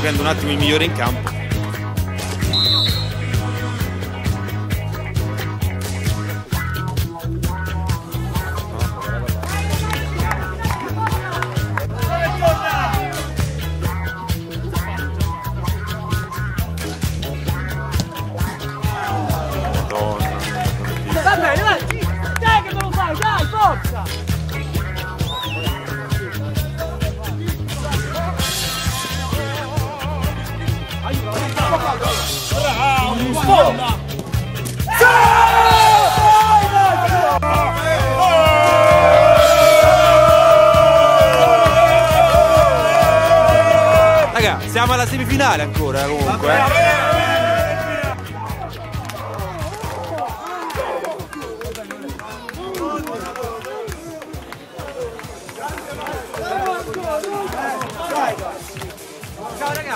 prendo un attimo il migliore in campo. Va bene, vai! Dai che te lo fai, dai, forza! Raga, siamo alla semifinale ancora comunque. Ciao raga!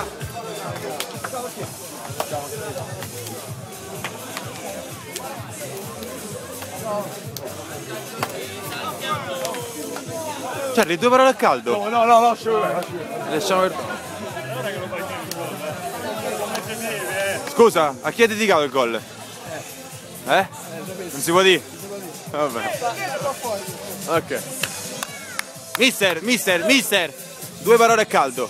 Charlie, due parole a caldo? No, lasciamo vedere. Lasciamo per... Scusa, a chi è dedicato il gol? Non si può dire? Vabbè. Ok. Mister, due parole a caldo.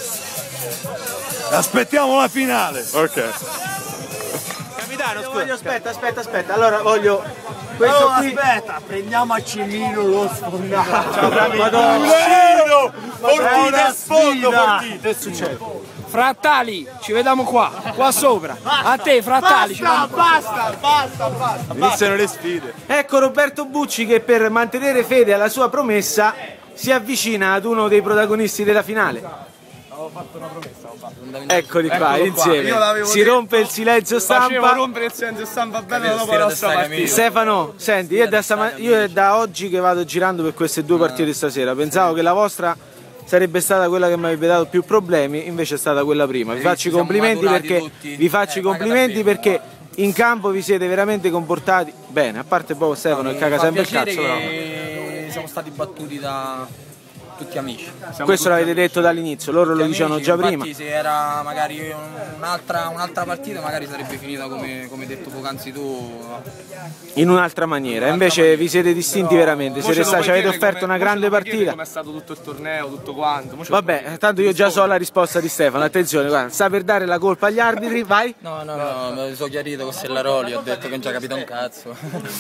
Aspettiamo la finale. Ok. Capitano, scusa. Aspetta, allora voglio... Questo qui... Aspetta, prendiamo a Cimino lo sfondato. Madonna! Fortite, sfondo, fortite. Che succede? Frattali, ci vediamo qua sopra. A te, Frattali, ci vediamo qua. Basta. Iniziano le sfide. Ecco Roberto Bucci che per mantenere fede alla sua promessa si avvicina ad uno dei protagonisti della finale. Eccoli qua, insieme. Si rompe il silenzio Facevo stampa. rompere il silenzio stampa bello dopo la nostra partita. Stefano, senti, io è da oggi che vado girando per queste due partite stasera. Pensavo che la vostra sarebbe stata quella che mi avrebbe dato più problemi, invece è stata quella prima. Vi faccio i complimenti perché in campo vi siete veramente comportati bene, a parte poi Stefano che caga sempre il cazzo, però. Siamo stati battuti da tutti amici. Questo l'avete detto dall'inizio, loro lo dicevano già prima. Se era magari un'altra partita magari sarebbe finita come detto poc'anzi tu. In un'altra maniera, invece vi siete distinti veramente, ci avete offerto una grande partita. Come è stato tutto il torneo, tutto quanto. Vabbè, tanto io già so la risposta di Stefano, attenzione, guarda, sta per dare la colpa agli arbitri, vai. No, mi sono chiarito con Sellaroli, ho detto che non ci ha capito un cazzo.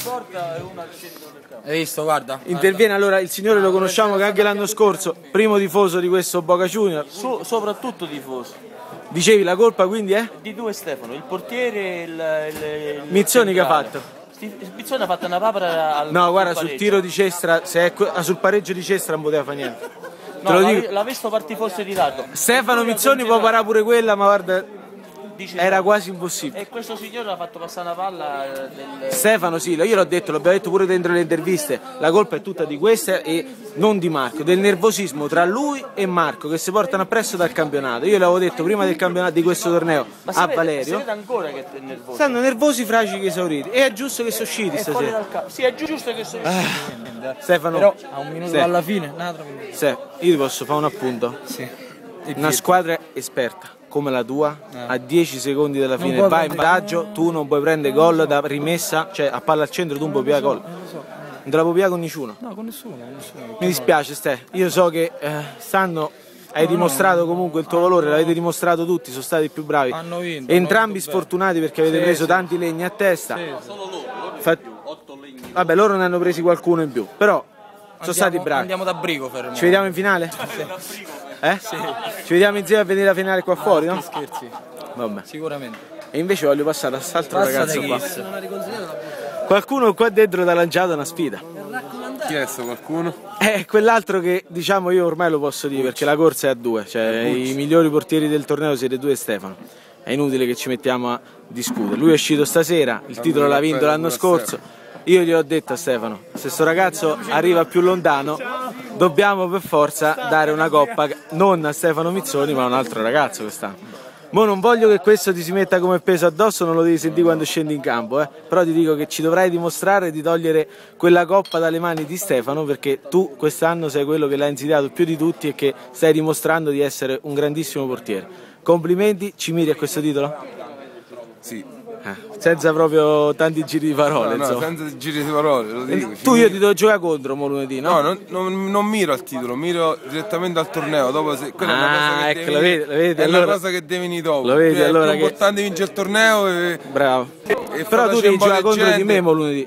Hai visto, guarda. Interviene allora il signore, lo conosciamo che anche l'anno scorso, primo tifoso di questo Boca Junior. Soprattutto tifoso. Dicevi la colpa quindi è? Di due Stefano, il portiere e il Mizzoni che ha centrale. fatto? Mizzoni ha fatto una papera al No, guarda, sul sul pareggio. tiro di Cestra, sul pareggio di Cestra non poteva fare niente. Te No, lo dico. l'ha visto partire forse in ritardo. Stefano Mizzoni può parare pure quella, ma guarda, Dice era no. quasi impossibile. E questo signore ha fatto passare una palla Stefano sì, io l'ho detto, l'abbiamo detto pure dentro le interviste, la colpa è tutta di questa e non di Marco, del nervosismo tra lui e Marco che si portano appresso dal campionato. Io l'avevo detto prima del campionato di questo torneo a Valerio. Si vede ancora che è nervoso. Stanno nervosi, fragili, esauriti e è giusto che sono usciti È fuori stasera. dal campo. Sì, è giusto che sono Stefano, Però a un minuto alla fine, io ti posso fare un appunto. Sì. Una squadra esperta come la tua, a 10 secondi dalla fine puoi vai in prendere- vantaggio, tu non puoi prendere gol da rimessa, cioè a palla al centro tu non puoi pigliare gol. Non te la puoi pigliare con nessuno. No, con nessuno. Mi dispiace Ste, io so che stanno hai dimostrato comunque il tuo valore, l'avete dimostrato tutti, sono stati i più bravi. Hanno vinto, Entrambi hanno vinto sfortunati perché avete preso tanti legni a testa. Vabbè, loro ne hanno presi qualcuno in più, però sono stati bravi. Andiamo da Brigo fermo. Ci vediamo in finale? Sì. Ci vediamo insieme a vedere la finale qua fuori, no? Scherzi. Vabbè. Sicuramente. E invece voglio passare a quest'altro ragazzo qua. Qualcuno qua dentro ti ha lanciato una sfida. Chi è sto qualcuno? Quell'altro che diciamo io ormai lo posso dire perché la corsa è a due, cioè i migliori portieri del torneo siete tu e Stefano. È inutile che ci mettiamo a discutere. Lui è uscito stasera, il titolo l'ha vinto l'anno scorso. Io gli ho detto a Stefano, se sto ragazzo arriva più lontano, dobbiamo per forza dare una coppa non a Stefano Mizzoni ma a un altro ragazzo quest'anno. Mo non voglio che questo ti si metta come peso addosso, non lo devi sentire quando scendi in campo, però ti dico che ci dovrai dimostrare di togliere quella coppa dalle mani di Stefano perché tu quest'anno sei quello che l'ha insidiato più di tutti e che stai dimostrando di essere un grandissimo portiere. complimenti, ci miri a questo titolo? Sì. Senza proprio tanti giri di parole, No, insomma. senza giri di parole, lo dico. Tu io ti devo giocare contro mo lunedì, no? No, non miro al titolo, miro direttamente al torneo. Dopo quella è una cosa che ecco, lo vedi, è allora, una cosa che devi venire dopo. lo vedi, È allora più che... importante vincere il torneo e Bravo. e Però tu devi giocare contro di me mo lunedì.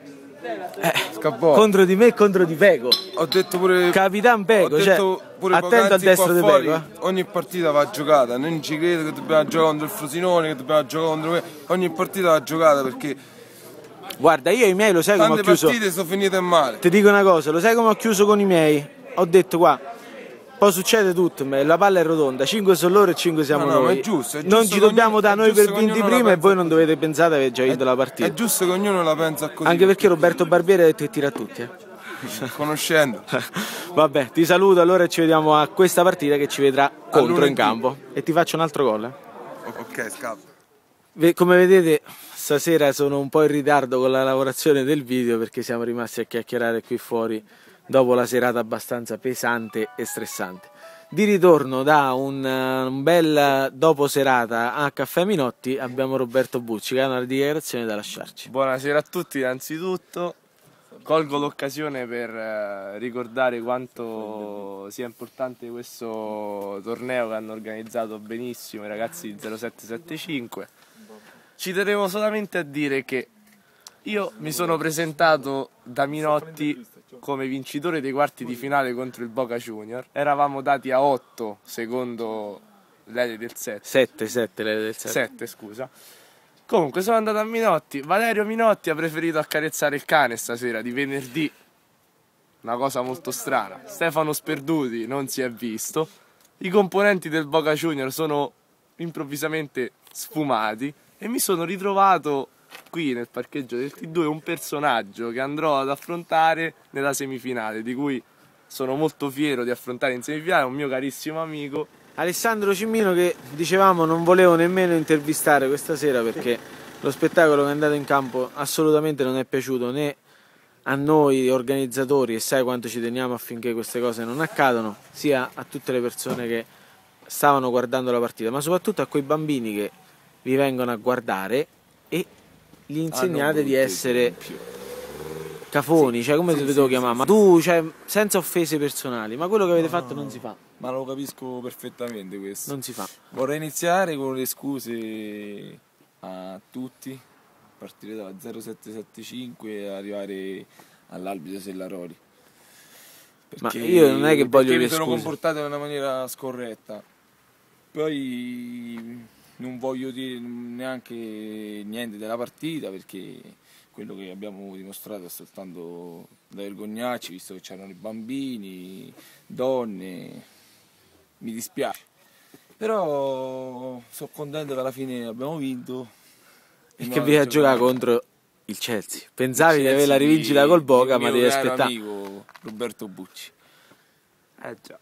Scappò. Contro di me e contro di Pego. Ho detto pure Capitan Pego, cioè, pure attento al poc'anzi destro qua di fuori, Pego. ogni partita va giocata, non ci credo che dobbiamo giocare contro il Frosinone, che dobbiamo giocare contro me. Ogni partita va giocata perché Guarda, io i miei lo sai come ho tante chiuso. partite sono finite male. Ti dico una cosa, lo sai come ho chiuso con i miei? Ho detto qua, poi succede tutto, la palla è rotonda, 5 sono loro e 5 siamo No, ma noi. è giusto Non ci dobbiamo dare noi per vinti ognuno la prima e pensa voi non così. dovete pensare di aver già vinto la partita. È giusto che ognuno la pensa così. Anche perché Roberto Barbieri ha detto che tira a tutti. Conoscendo. Vabbè, ti saluto allora e ci vediamo a questa partita che ci vedrà contro in lunedì. campo. E ti faccio un altro gol. Ok, scappa. Come vedete, stasera sono un po' in ritardo con la lavorazione del video perché siamo rimasti a chiacchierare qui fuori dopo la serata abbastanza pesante e stressante. Di ritorno da un bel dopo serata a Caffè Minotti abbiamo Roberto Bucci che ha una dichiarazione da lasciarci. Buonasera a tutti innanzitutto. Colgo l'occasione per ricordare quanto sia importante questo torneo che hanno organizzato benissimo i ragazzi di 0775. Ci tenevo solamente a dire che io mi sono presentato da Minotti come vincitore dei quarti di finale contro il Boca Junior. Eravamo dati a 8 secondo l'Ele del 7. 7 l'Ele del 7. 7, scusa. Comunque sono andato a Minotti. Valerio Minotti ha preferito accarezzare il cane stasera di venerdì. Una cosa molto strana. Stefano Sperduti non si è visto. I componenti del Boca Junior sono improvvisamente sfumati e mi sono ritrovato qui nel parcheggio del T2 un personaggio che andrò ad affrontare nella semifinale, di cui sono molto fiero di affrontare in semifinale, un mio carissimo amico. Alessandro Cimmino, che dicevamo non volevo nemmeno intervistare questa sera perché lo spettacolo che è andato in campo assolutamente non è piaciuto né a noi organizzatori, e sai quanto ci teniamo affinché queste cose non accadano, sia a tutte le persone che stavano guardando la partita, ma soprattutto a quei bambini che vi vengono a guardare e gli insegnate di essere cafoni, cioè come ti devo chiamare? Ma tu, cioè, senza offese personali, ma quello che avete fatto non si fa. Ma lo capisco perfettamente questo. Non si fa. Vorrei iniziare con le scuse a tutti, partire da 0775 e arrivare all'arbitro Sellaroli. Ma io non è che voglio perché le mi sono scuse. comportato in una maniera scorretta. Poi non voglio dire neanche niente della partita perché quello che abbiamo dimostrato è soltanto da vergognarci, visto che c'erano i bambini, donne. Mi dispiace, però sono contento che alla fine abbiamo vinto. E che vi ha giocato contro il Chelsea. Pensavi di avere la rivincita col Boca, ma devi aspettare. Amico Roberto Bucci. Già.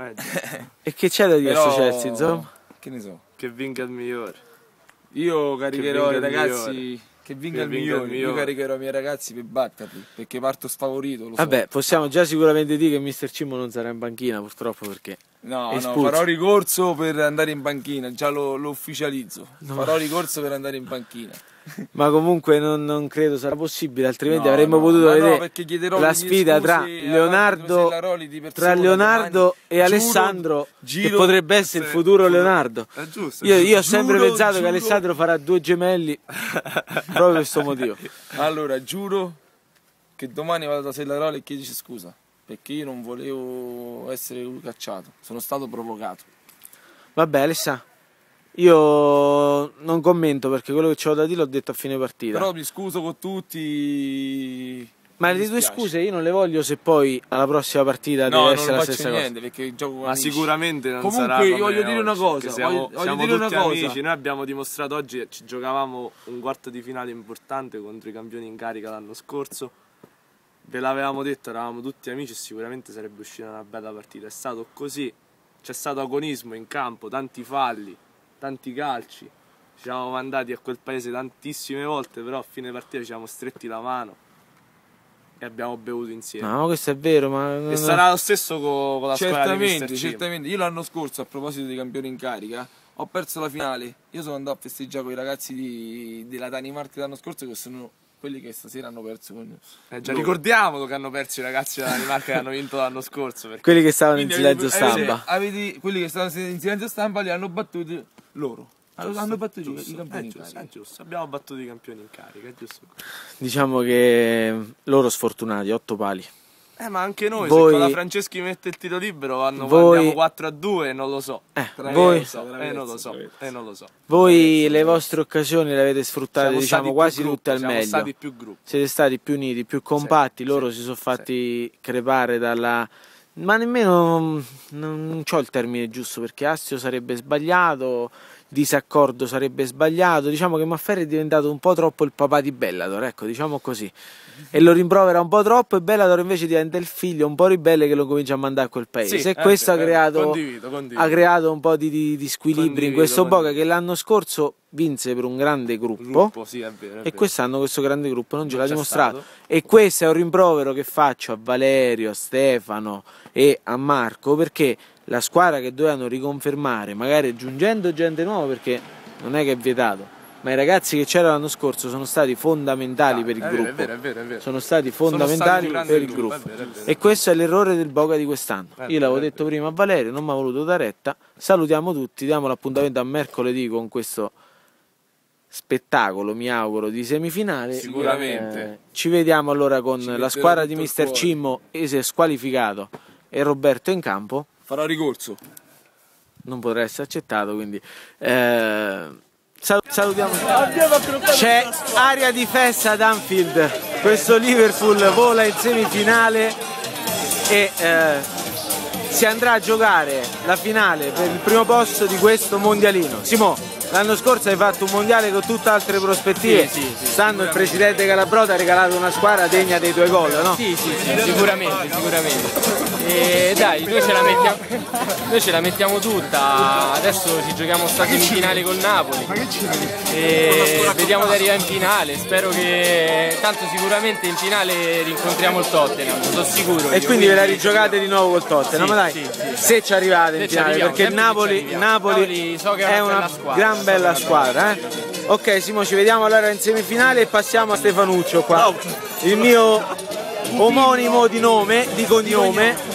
E che c'è da dire a Però, sto Chelsea, insomma? Che ne so. Che vinca il migliore. Io caricherò vinca i il ragazzi. migliore. Che vinca Che il vinca il migliore. Io migliore. caricherò i miei ragazzi per batterli. Perché parto sfavorito. Lo so. Vabbè, possiamo già sicuramente dire che Mister Cimmo non sarà in panchina, purtroppo, perché No, espulso. farò ricorso per andare in panchina, già lo ufficializzo. Farò ricorso per andare in panchina. Ma comunque non credo sarà possibile, altrimenti No, avremmo no, potuto ma no, vedere perché chiederò la le mie sfida scuse tra all'arbitro Leonardo, Sellaroli di persona tra Leonardo domani. e Alessandro, che giro- potrebbe essere il futuro Leonardo. È giusto. Io ho sempre Giuro, pensato che giuro. Alessandro farà 2 gemelli proprio per questo motivo. Allora, giuro che domani vado da Sellaroli e chiedici scusa, perché io non volevo essere cacciato, sono stato provocato. Vabbè, Alessandro, io non commento perché quello che c'ho da dire l'ho detto a fine partita. Però mi scuso con tutti. Ma mi le tue dispiace. scuse io non le voglio se poi alla prossima partita No, deve non essere la faccio stessa niente perché gioco con Ma amici. sicuramente non Comunque, sarà io come voglio dire una oggi, cosa, che siamo voglio dire tutti una cosa. amici. Noi abbiamo dimostrato oggi che ci giocavamo un quarto di finale importante contro i campioni in carica l'anno scorso. Ve l'avevamo detto, eravamo tutti amici e sicuramente sarebbe uscita una bella partita. È stato così, c'è stato agonismo in campo, tanti falli, tanti calci. Ci siamo mandati a quel paese tantissime volte, però a fine partita ci siamo stretti la mano e abbiamo bevuto insieme. No, questo è vero, ma E sarà lo stesso con la squadra di Mister Cimmo. Certamente. Io l'anno scorso, a proposito dei campioni in carica, ho perso la finale. Io sono andato a festeggiare con i ragazzi della Danimarca l'anno scorso, che sono quelli che stasera hanno perso con Già ricordiamo che hanno perso i ragazzi della Danimarca che hanno vinto l'anno scorso. Perché... Quelli che stavano in silenzio stampa. Quelli che stavano in silenzio stampa li hanno battuti loro. Hanno battuto i campioni in carica. Giusto, abbiamo battuto i campioni in carica, è giusto. Diciamo che loro sfortunati, 8 pali. Ma anche noi, Voi- se con la Franceschi mette il tiro libero andiamo 4-2, non lo so. Voi- Non lo so. Voi le vostre occasioni le avete sfruttate, Siamo diciamo, stati quasi più gruppo, tutte al siamo meglio. stati più gruppo. Siete stati più uniti, più compatti, loro si sono fatti crepare dalla... Ma nemmeno, non c'ho il termine giusto, perché Astio sarebbe sbagliato, disaccordo sarebbe sbagliato, diciamo che Mafferri è diventato un po' troppo il papà di Bellator, ecco, diciamo così. E lo rimprovera un po' troppo e Bellator invece diventa il figlio un po' ribelle che lo comincia a mandare a quel paese. Sì, E questo ha creato un po' di squilibri in questo Boca, che l'anno scorso vinse per un grande gruppo, Sì, è vero, e quest'anno questo grande gruppo non ce l'ha c'è dimostrato. stato. E questo è un rimprovero che faccio a Valerio, a Stefano e a Marco, perché la squadra che dovevano riconfermare, magari aggiungendo gente nuova, perché non è che è vietato, ma i ragazzi che c'erano l'anno scorso sono stati fondamentali per il gruppo. È vero. Sono stati fondamentali un grande per il gruppo, gruppo. è vero. E questo è l'errore del Boca di quest'anno. Io l'avevo detto prima a Valerio, non mi ha voluto dare retta. Salutiamo tutti, diamo l'appuntamento a mercoledì con questo spettacolo, mi auguro, di semifinale. Sicuramente. Ci vediamo allora con la metterò squadra di tutto il Mister cuore. Cimmo, Ese squalificato e Roberto in campo. Farò ricorso. Non potrà essere accettato, quindi salutiamo. C'è aria di festa ad Anfield, questo Liverpool vola in semifinale e si andrà a giocare la finale per il primo posto di questo mondialino. Simo, l'anno scorso hai fatto un mondiale con tutte altre prospettive. Quest'anno il presidente Calabrota ha regalato una squadra degna dei tuoi gol, no? Sì, sicuramente. E dai, noi ce la mettiamo tutta. Adesso ci giochiamo sta semifinale col Napoli. E vediamo di arrivare in finale. Spero che tanto sicuramente in finale rincontriamo il Tottenham, sono sicuro. E quindi ve la rigiocate di nuovo col Tottenham, Sì, ma dai, sì. se ci arrivate in Se ci finale, arriviamo, perché il sempre che ci Napoli arriviamo. So che è una gran bella squadra, Ok, Simo, ci vediamo allora in semifinale e passiamo a Stefanuccio qua. Il mio omonimo di nome, di cognome.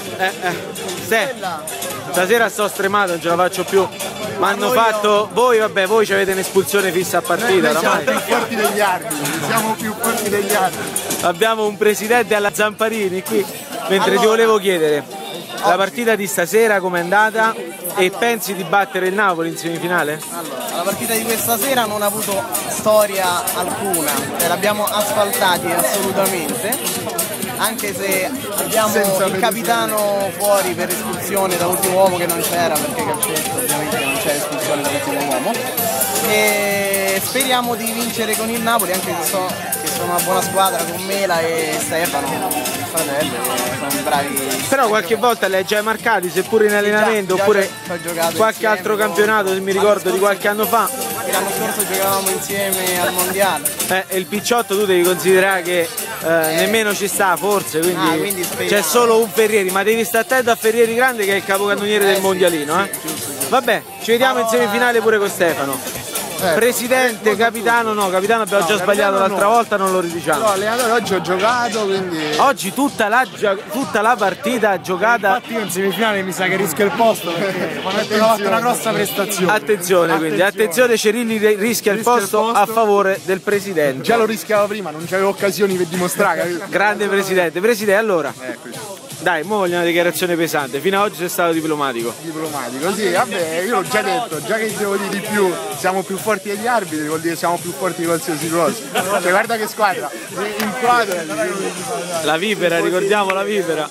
Stasera sto stremato, non ce la faccio più. Ma hanno fatto. Voi ci avete un'espulsione fissa a partita, oramai. Forti degli arbitri, siamo più forti degli arbitri. Abbiamo un presidente alla Zamparini qui. Mentre ti volevo chiedere, la partita di stasera com'è andata e pensi di battere il Napoli in semifinale? Allora, la partita di questa sera non ha avuto storia alcuna, l'abbiamo asfaltati assolutamente, anche se abbiamo il capitano fuori per espulsione dall'ultimo uomo che non c'era, perché calcetto ovviamente non c'è espulsione dall'ultimo uomo, e speriamo di vincere con il Napoli, anche se so che sono una buona squadra con Mela e Stefano, fratello, sono bravi. Però qualche volta li hai già marcati, seppure in allenamento, già oppure ci ho giocato qualche insieme, altro campionato, se mi ricordo di qualche anno fa. L'anno scorso giocavamo insieme al mondiale. E il Picciotto tu devi considerare che nemmeno ci sta forse, quindi speriamo. c'è solo un Ferrieri, ma devi stare attento a Ferrieri Grande che è il capocannoniere del mondialino. Vabbè, ci vediamo in semifinale pure con Stefano. Presidente, capitano abbiamo già sbagliato l'altra volta, non lo ridiciamo. No, allenatore, oggi ho giocato, quindi... Oggi tutta la partita giocata. Infatti io in semifinale mi sa che rischio il posto, perché ho fatto una grossa prestazione. Attenzione, quindi, attenzione, Cerilli rischia il posto a favore del presidente. Già lo rischiavo prima, non c'avevo occasioni per dimostrare, capito? Grande presidente. Presidente, allora, dai, mo voglio una dichiarazione pesante. Fino ad oggi sei stato diplomatico. Diplomatico, sì, vabbè, io l'ho già detto, già che devo dire di più, siamo più forti degli arbitri, vuol dire siamo più forti di qualsiasi cosa. Cioè, guarda che squadra, in quadra. La Vipera, ricordiamo la Vipera.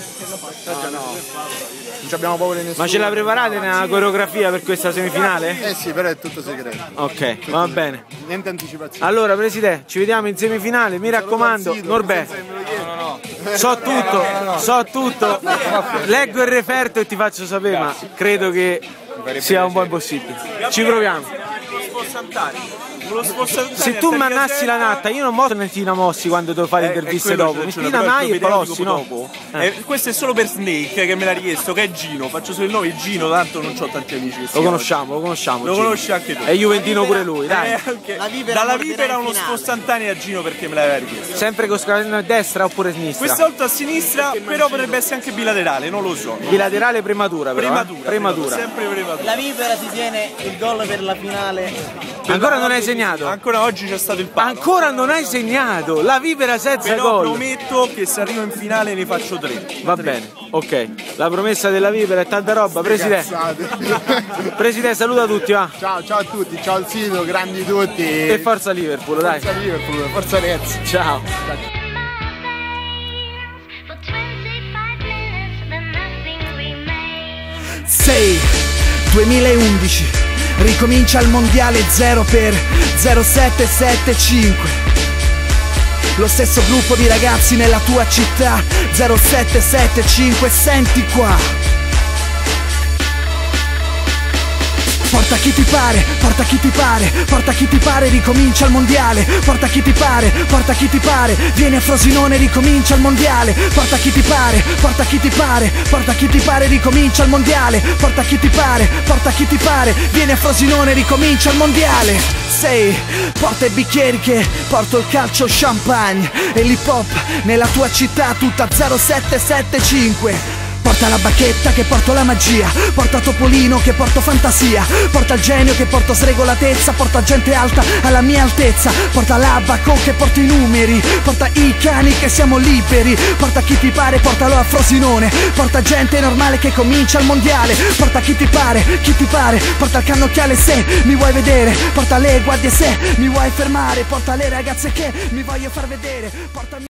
Non abbiamo paura di nessuno. Ma ce la preparate nella coreografia per questa semifinale? Eh sì, però è tutto segreto. Ok, va bene. Niente anticipazione. Allora, Presidente, ci vediamo in semifinale, mi raccomando, Norberto. So tutto, leggo il referto e ti faccio sapere, ma credo che sia un po' impossibile. Ci proviamo. Uno spossantato. Se tu mannassi la natta, io non mo ne ti namossi quando devo fare interviste dopo. Mi stina mai e Palossi, no? Questo è solo per Snake che me l'ha richiesto, che è Gino. Faccio solo il nome Gino, tanto non ho tanti amici. Lo conosciamo. Lo Gino. conosci anche tu. È juventino pure lui, dai. morderà Dalla in Vipera uno finale. spostantaneo a Gino perché me l'aveva richiesto. Sempre con scalino a destra oppure a sinistra? Questa volta a sinistra, però potrebbe essere anche bilaterale, non lo so. Bilaterale prematura però. Prematura. Sempre prematura. La Vipera si tiene il gol per la finale. Ancora non hai segnato? Ancora oggi c'è stato il palo. Ancora non hai segnato. La Vipera senza Però gol. prometto che se arrivo in finale ne faccio 3. Va bene, ok. La promessa della Vipera è tanta roba. Presidente, Presidente, saluta tutti, va. Ciao a tutti, ciao al sito, grandi tutti. E forza Liverpool, dai. Forza Liverpool, forza Reds. Ciao. Sei 2011 ricomincia il mondiale 0 per 0775. Lo stesso gruppo di ragazzi nella tua città 0775, senti qua. Porta chi ti pare, porta chi ti pare, porta chi ti pare, ricomincia il mondiale. Porta chi ti pare, porta chi ti pare, vieni a Frosinone, ricomincia il mondiale. Porta chi ti pare, porta chi ti pare, porta chi ti pare, ricomincia il mondiale. Porta chi ti pare, porta chi ti pare, vieni a Frosinone, ricomincia il mondiale. Sei, porta i bicchieri che porto il calcio champagne e l'hip hop nella tua città tutta 0775. Porta la bacchetta che porto la magia, porta Topolino che porto fantasia, porta il genio che porto sregolatezza, porta gente alta alla mia altezza, porta l'Abaco che porta i numeri, porta i cani che siamo liberi, porta chi ti pare, portalo a Frosinone, porta gente normale che comincia il mondiale, porta chi ti pare, porta il cannocchiale se mi vuoi vedere, porta le guardie se mi vuoi fermare, porta le ragazze che mi voglio far vedere, porta